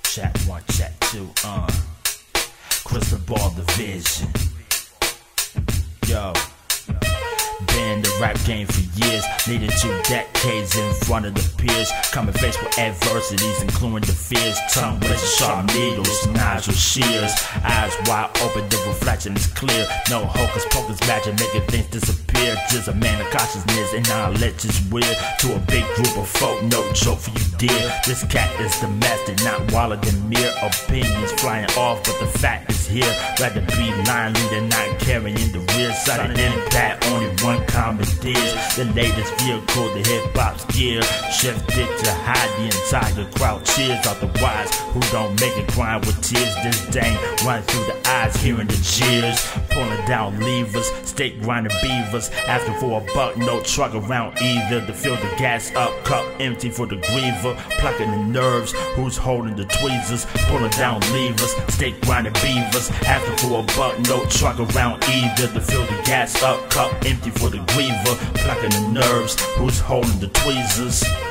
Chat 1, chat 2, Christobal the vision. Yo, been in the rap game for years, needed 2 decades in front of the peers, coming faced with adversities, including the fears. Tongue razor sharp needles, knives with shears, eyes wide open, the reflection is clear. No hocus pocus magic making things disappear. Just a man of consciousness and knowledge is weird. To a big group of folk, no joke for you dear. This cat is the master, not wilder than mere opinions flying off, but the fact is here. Rather be line leader, not carrying the rear side of impact. Only one common dish, the latest vehicle, the hip-hop's gear. Shifted to hide the entire crowd cheers. Otherwise, who don't make it crying with tears? Disdain run through the eyes, hearing the jeers. Pulling down levers, steak grinding beavers. Asking for a buck, no truck around either. To fill the gas up, cup empty for the griever. Plucking the nerves, who's holding the tweezers? Pulling down levers, steak grinding beavers. Asking for a buck, no truck around either. To fill the gas up, cup empty for the griever. Plucking the nerves, who's holding the tweezers?